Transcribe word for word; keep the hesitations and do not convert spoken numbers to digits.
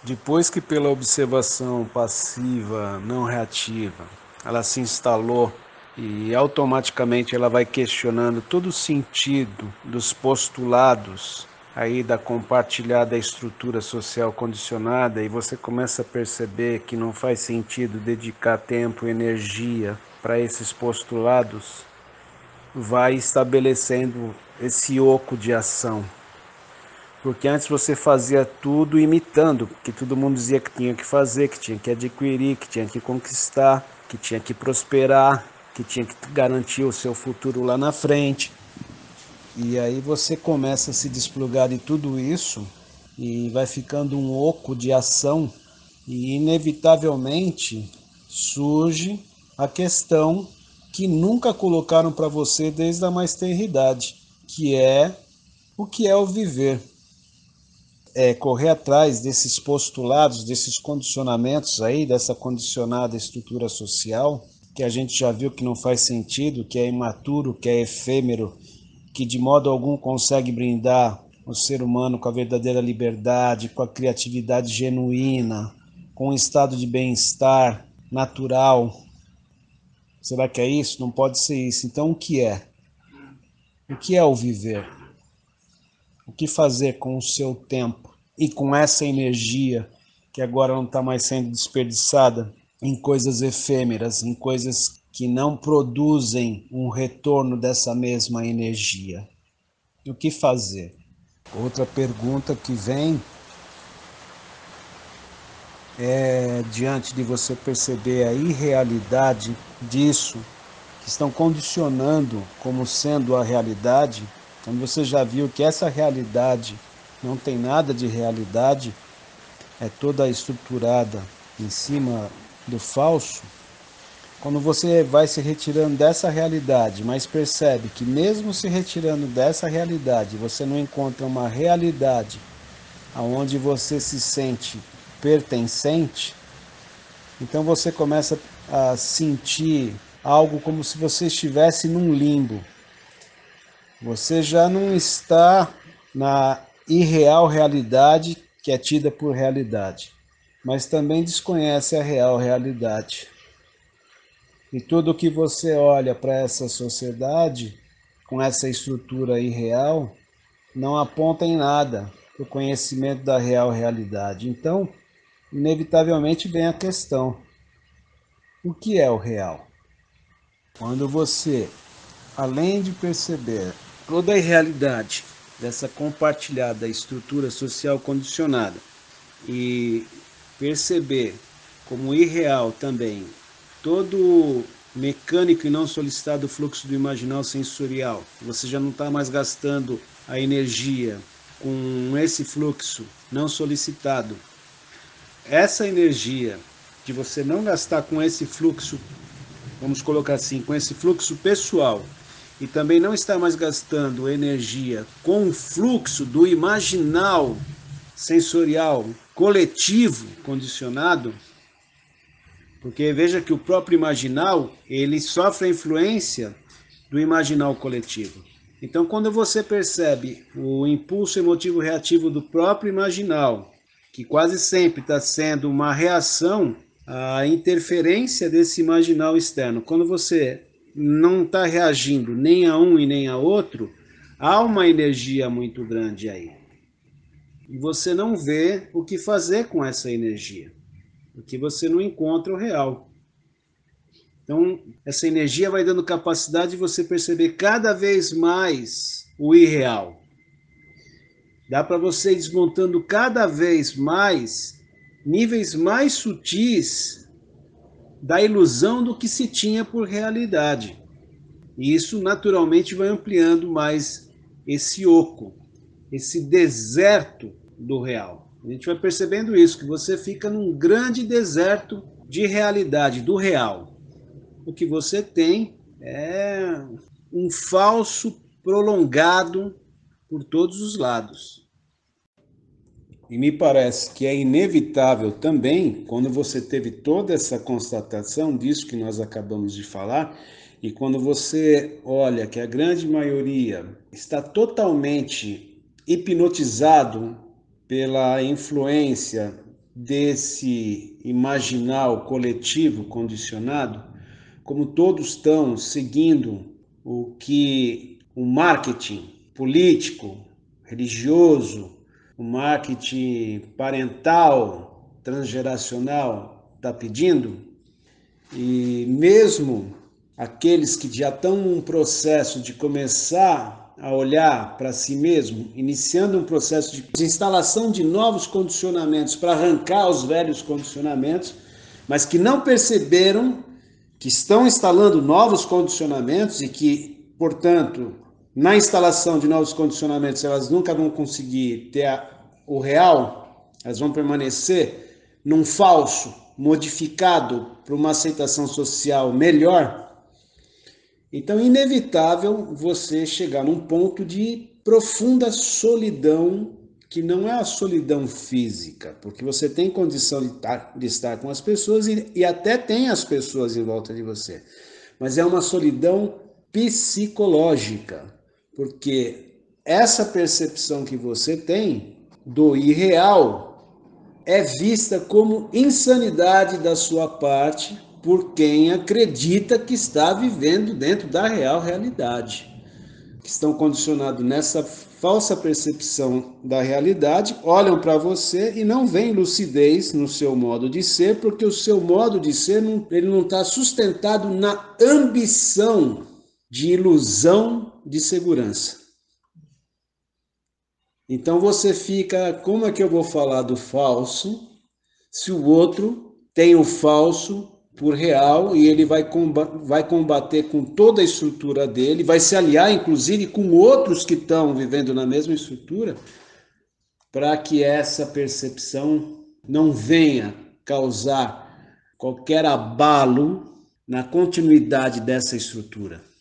Depois que pela observação passiva, não reativa, ela se instalou e automaticamente ela vai questionando todo o sentido dos postulados aí da compartilhada estrutura social condicionada, e você começa a perceber que não faz sentido dedicar tempo e energia para esses postulados, vai estabelecendo esse oco de ação. Porque antes você fazia tudo imitando, que todo mundo dizia que tinha que fazer, que tinha que adquirir, que tinha que conquistar, que tinha que prosperar, que tinha que garantir o seu futuro lá na frente. E aí você começa a se desplugar de tudo isso e vai ficando um oco de ação, e inevitavelmente surge a questão que nunca colocaram para você desde a mais tenra idade, que é o que é o viver. É correr atrás desses postulados, desses condicionamentos aí, dessa condicionada estrutura social, que a gente já viu que não faz sentido, que é imaturo, que é efêmero, que de modo algum consegue brindar o ser humano com a verdadeira liberdade, com a criatividade genuína, com um estado de bem-estar natural. Será que é isso? Não pode ser isso. Então o que é? O que é o viver? O que fazer com o seu tempo e com essa energia que agora não está mais sendo desperdiçada em coisas efêmeras, em coisas que não produzem um retorno dessa mesma energia? O que fazer? Outra pergunta que vem é, diante de você perceber a irrealidade disso, que estão condicionando como sendo a realidade, quando você já viu que essa realidade não tem nada de realidade, é toda estruturada em cima do falso. Quando você vai se retirando dessa realidade, mas percebe que mesmo se retirando dessa realidade, você não encontra uma realidade onde você se sente pertencente, então você começa a sentir algo como se você estivesse num limbo. Você já não está na irreal realidade que é tida por realidade, mas também desconhece a real realidade. E tudo que você olha para essa sociedade, com essa estrutura irreal, não aponta em nada para o conhecimento da real realidade. Então, inevitavelmente vem a questão: o que é o real? Quando você, além de perceber toda a irrealidade dessa compartilhada estrutura social condicionada e perceber como irreal também todo mecânico e não solicitado fluxo do imaginal sensorial, você já não está mais gastando a energia com esse fluxo não solicitado. Essa energia de você não gastar com esse fluxo, vamos colocar assim, com esse fluxo pessoal, e também não estar mais gastando energia com o fluxo do imaginal sensorial coletivo condicionado, porque veja que o próprio imaginal, ele sofre a influência do imaginal coletivo. Então, quando você percebe o impulso emotivo reativo do próprio imaginal, que quase sempre está sendo uma reação à interferência desse imaginal externo, quando você não está reagindo nem a um e nem a outro, há uma energia muito grande aí. E você não vê o que fazer com essa energia, porque você não encontra o real. Então, essa energia vai dando capacidade de você perceber cada vez mais o irreal. Dá para você ir desmontando cada vez mais níveis mais sutis da ilusão do que se tinha por realidade. E isso naturalmente vai ampliando mais esse oco, esse deserto do real. A gente vai percebendo isso, que você fica num grande deserto de realidade, do real. O que você tem é um falso prolongado por todos os lados. E me parece que é inevitável também, quando você teve toda essa constatação disso que nós acabamos de falar, e quando você olha que a grande maioria está totalmente hipnotizado pela influência desse imaginal coletivo condicionado, como todos estão seguindo o que o marketing político, religioso, o marketing parental, transgeracional está pedindo, e mesmo aqueles que já estão num processo de começar a olhar para si mesmo, iniciando um processo de instalação de novos condicionamentos para arrancar os velhos condicionamentos, mas que não perceberam que estão instalando novos condicionamentos e que, portanto, na instalação de novos condicionamentos, elas nunca vão conseguir ter a, o real, elas vão permanecer num falso, modificado para uma aceitação social melhor. Então, é inevitável você chegar num ponto de profunda solidão, que não é a solidão física, porque você tem condição de estar, de estar com as pessoas e, e até tem as pessoas em volta de você, mas é uma solidão psicológica, porque essa percepção que você tem do irreal é vista como insanidade da sua parte por quem acredita que está vivendo dentro da real realidade. Que estão condicionados nessa falsa percepção da realidade, olham para você e não veem lucidez no seu modo de ser, porque o seu modo de ser não, ele não está sustentado na ambição de ilusão de segurança. Então você fica, como é que eu vou falar do falso se o outro tem o falso por real e ele vai combater, vai combater com toda a estrutura dele, vai se aliar inclusive com outros que estão vivendo na mesma estrutura, para que essa percepção não venha causar qualquer abalo na continuidade dessa estrutura.